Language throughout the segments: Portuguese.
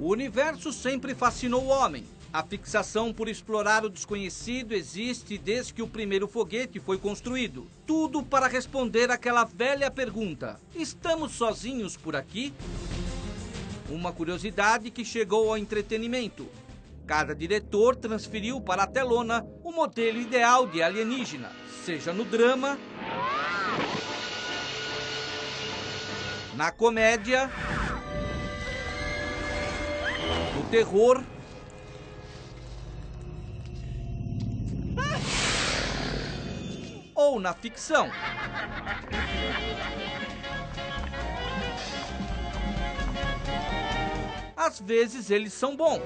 O universo sempre fascinou o homem. A fixação por explorar o desconhecido existe desde que o primeiro foguete foi construído. Tudo para responder àquela velha pergunta: estamos sozinhos por aqui? Uma curiosidade que chegou ao entretenimento. Cada diretor transferiu para a telona o modelo ideal de alienígena, seja no drama, na comédia, no terror, ou na ficção. Às vezes eles são bons.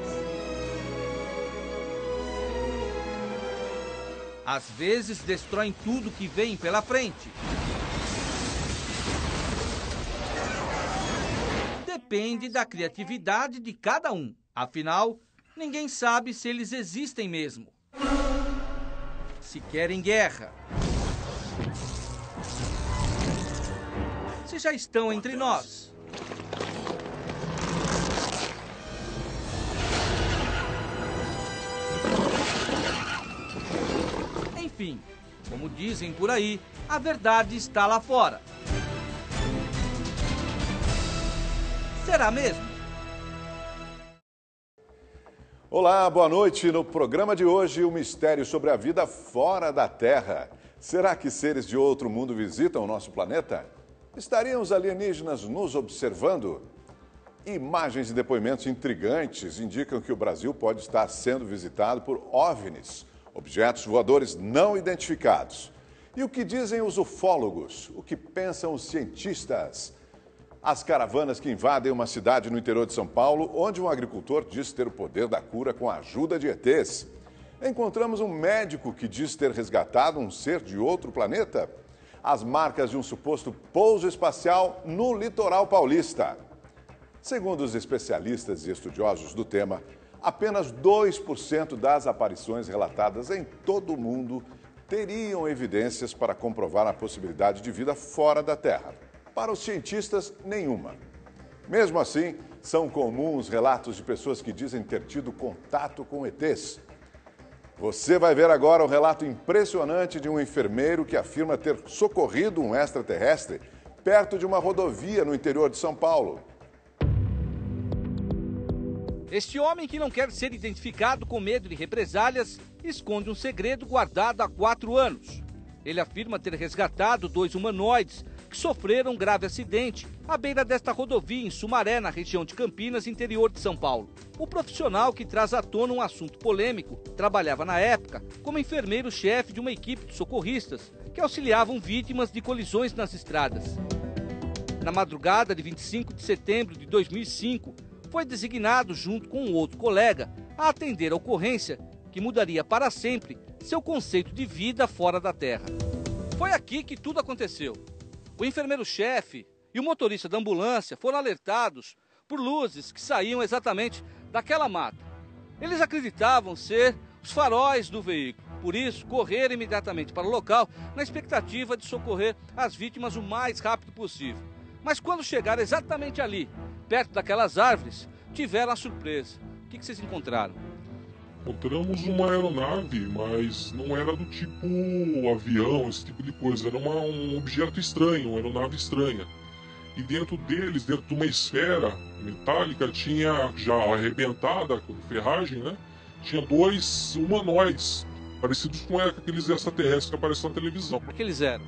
Às vezes destroem tudo que vem pela frente. Depende da criatividade de cada um. Afinal, ninguém sabe se eles existem mesmo. Se querem guerra. Se já estão entre nós. Enfim, como dizem por aí, a verdade está lá fora. Será mesmo? Olá, boa noite. No programa de hoje, o mistério sobre a vida fora da Terra. Será que seres de outro mundo visitam o nosso planeta? Estariam os alienígenas nos observando? Imagens e depoimentos intrigantes indicam que o Brasil pode estar sendo visitado por OVNIs, objetos voadores não identificados. E o que dizem os ufólogos? O que pensam os cientistas? As caravanas que invadem uma cidade no interior de São Paulo, onde um agricultor diz ter o poder da cura com a ajuda de ETs. Encontramos um médico que diz ter resgatado um ser de outro planeta. As marcas de um suposto pouso espacial no litoral paulista. Segundo os especialistas e estudiosos do tema, apenas 2% das aparições relatadas em todo o mundo teriam evidências para comprovar a possibilidade de vida fora da Terra. Para os cientistas, nenhuma. Mesmo assim, são comuns relatos de pessoas que dizem ter tido contato com ETs. Você vai ver agora o relato impressionante de um enfermeiro que afirma ter socorrido um extraterrestre perto de uma rodovia no interior de São Paulo. Este homem, que não quer ser identificado com medo de represálias, esconde um segredo guardado há 4 anos. Ele afirma ter resgatado 2 humanoides que sofreram um grave acidente à beira desta rodovia em Sumaré, na região de Campinas, interior de São Paulo. O profissional que traz à tona um assunto polêmico trabalhava na época como enfermeiro-chefe de uma equipe de socorristas que auxiliavam vítimas de colisões nas estradas. Na madrugada de 25 de setembro de 2005, foi designado, junto com um outro colega, a atender a ocorrência que mudaria para sempre seu conceito de vida fora da Terra. Foi aqui que tudo aconteceu. O enfermeiro-chefe e o motorista da ambulância foram alertados por luzes que saíam exatamente daquela mata. Eles acreditavam ser os faróis do veículo, por isso correram imediatamente para o local na expectativa de socorrer as vítimas o mais rápido possível. Mas quando chegaram exatamente ali, perto daquelas árvores, tiveram a surpresa. O que vocês encontraram? Encontramos uma aeronave, mas não era do tipo avião, esse tipo de coisa. Era um objeto estranho, uma aeronave estranha. E dentro deles, dentro de uma esfera metálica, tinha já arrebentada com ferragem, né? Tinha 2 humanoides, parecidos com aqueles extraterrestres que aparecem na televisão. O que eles eram?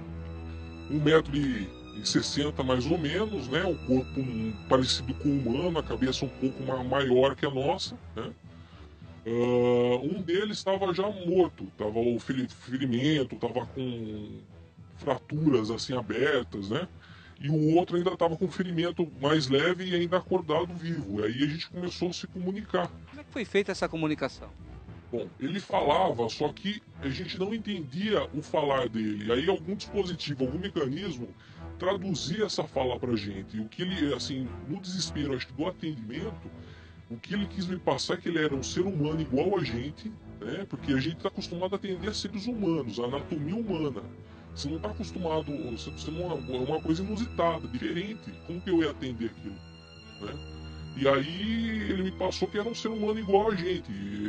1,60 m mais ou menos, né? O corpo parecido com o humano, a cabeça um pouco maior que a nossa, né? Um deles estava já morto, estava o ferimento, estava com fraturas assim abertas, né? E o outro ainda estava com ferimento mais leve e ainda acordado vivo. E aí a gente começou a se comunicar. Como é que foi feita essa comunicação? Bom, ele falava, só que a gente não entendia o falar dele. Aí algum dispositivo, algum mecanismo traduzia essa fala pra gente. E o que ele, assim, no desespero, acho que do atendimento, o que ele quis me passar é que ele era um ser humano igual a gente, né? Porque a gente está acostumado a atender seres humanos, a anatomia humana. Você não está acostumado, você não é uma coisa inusitada, diferente. Como que eu ia atender aquilo, né? E aí ele me passou que era um ser humano igual a gente,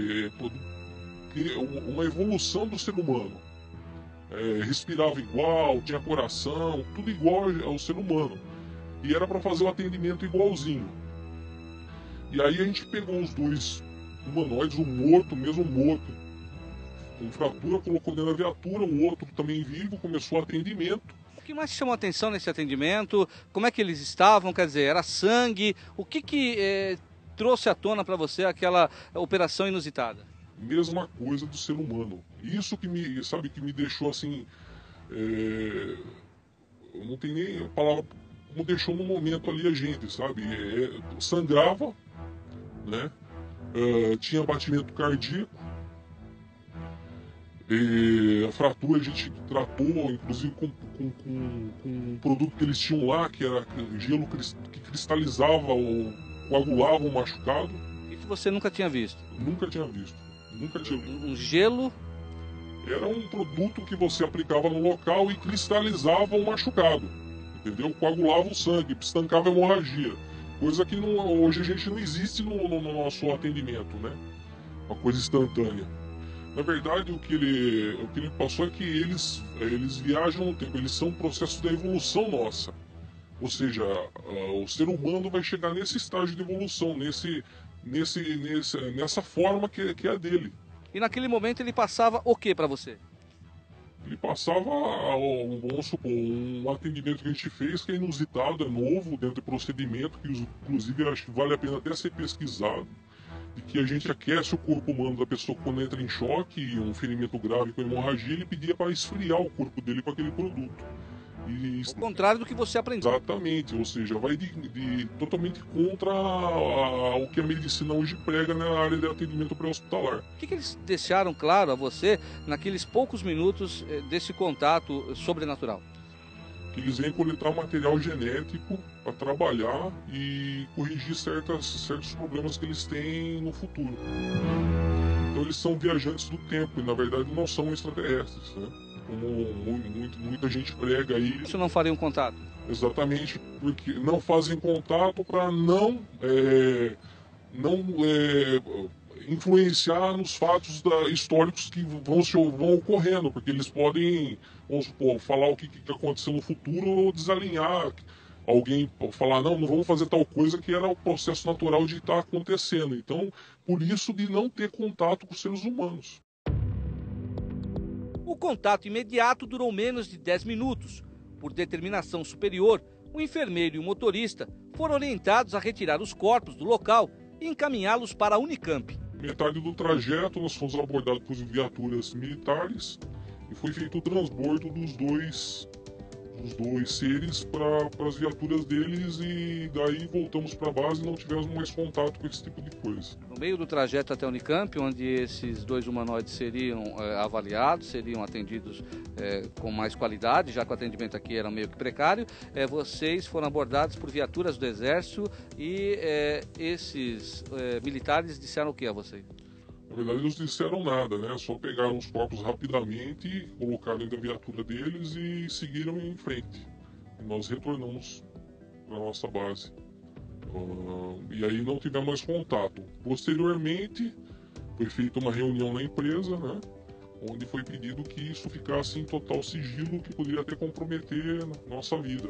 uma evolução do ser humano. Respirava igual, tinha coração, tudo igual ao ser humano. E era para fazer o atendimento igualzinho. E aí a gente pegou os dois humanoides, o morto, mesmo morto, com fratura, colocou dentro da viatura, o outro também vivo, começou o atendimento. O que mais chamou a atenção nesse atendimento? Como é que eles estavam? Quer dizer, era sangue? O que trouxe à tona para você aquela operação inusitada? Mesma coisa do ser humano. Isso que me deixou assim, eu não tenho nem a palavra, como deixou no momento ali a gente, sabe? Sangrava, né? Tinha batimento cardíaco. A fratura a gente tratou, inclusive com um produto que eles tinham lá, que era gelo que cristalizava ou coagulava o machucado. Isso você nunca tinha visto? Nunca tinha visto. Nunca tinha visto. Um gelo? Era um produto que você aplicava no local e cristalizava o machucado, entendeu? Coagulava o sangue, estancava a hemorragia. Coisa que hoje a gente não existe no nosso atendimento, né? Uma coisa instantânea. Na verdade, o que ele passou é que eles viajam no tempo, eles são um processo da evolução nossa. Ou seja, o ser humano vai chegar nesse estágio de evolução, nessa forma que é a dele. E naquele momento ele passava o que para você? Ele passava, vamos supor, um atendimento que a gente fez que é inusitado, é novo, dentro do procedimento, que inclusive acho que vale a pena até ser pesquisado, de que a gente aquece o corpo humano da pessoa quando entra em choque, um ferimento grave com hemorragia, ele pedia para esfriar o corpo dele com aquele produto. O contrário do que você aprendeu. Exatamente, ou seja, vai totalmente contra o que a medicina hoje prega na área de atendimento pré-hospitalar. O que eles deixaram claro a você naqueles poucos minutos desse contato sobrenatural? Que eles vêm coletar material genético para trabalhar e corrigir certos problemas que eles têm no futuro. Então eles são viajantes do tempo e na verdade não são extraterrestres, né? Como muita gente prega aí. Isso não faria um contato? Exatamente, porque não fazem contato para não influenciar nos fatos históricos que vão ocorrendo, porque eles podem, vamos supor, falar o que aconteceu no futuro ou desalinhar. Alguém falar, não vamos fazer tal coisa que era o processo natural de estar acontecendo. Então, por isso de não ter contato com os seres humanos. O contato imediato durou menos de 10 minutos. Por determinação superior, o enfermeiro e o motorista foram orientados a retirar os corpos do local e encaminhá-los para a Unicamp. Metade do trajeto nós fomos abordados por viaturas militares e foi feito o transbordo dos dois seres para as viaturas deles e daí voltamos para a base e não tivemos mais contato com esse tipo de coisa. No meio do trajeto até a Unicamp, onde esses dois humanoides seriam avaliados, seriam atendidos com mais qualidade, já que o atendimento aqui era meio que precário, vocês foram abordados por viaturas do Exército e esses militares disseram o que a vocês? Na verdade, eles não disseram nada, né? Só pegaram os corpos rapidamente, colocaram dentro da viatura deles e seguiram em frente. E nós retornamos para a nossa base. E aí não tivemos mais contato. Posteriormente, foi feita uma reunião na empresa, né? Onde foi pedido que isso ficasse em total sigilo, que poderia até comprometer nossa vida.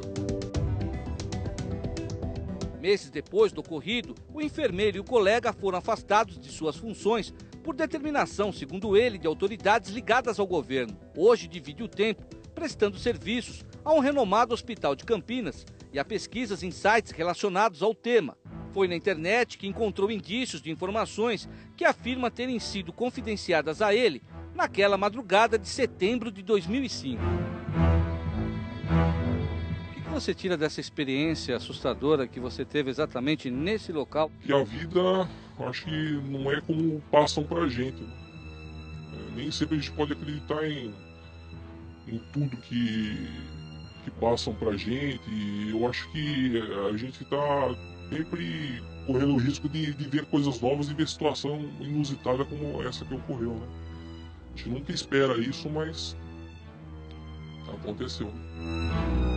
Meses depois do ocorrido, o enfermeiro e o colega foram afastados de suas funções por determinação, segundo ele, de autoridades ligadas ao governo. Hoje divide o tempo prestando serviços a um renomado hospital de Campinas e a pesquisas em sites relacionados ao tema. Foi na internet que encontrou indícios de informações que afirma terem sido confidenciadas a ele naquela madrugada de setembro de 2005. O que você tira dessa experiência assustadora que você teve exatamente nesse local? Que a vida, acho que não é como passam pra gente. Nem sempre a gente pode acreditar em tudo que passam pra gente. E eu acho que a gente tá sempre correndo o risco de ver coisas novas e ver situação inusitada como essa que ocorreu, né? A gente nunca espera isso, mas aconteceu.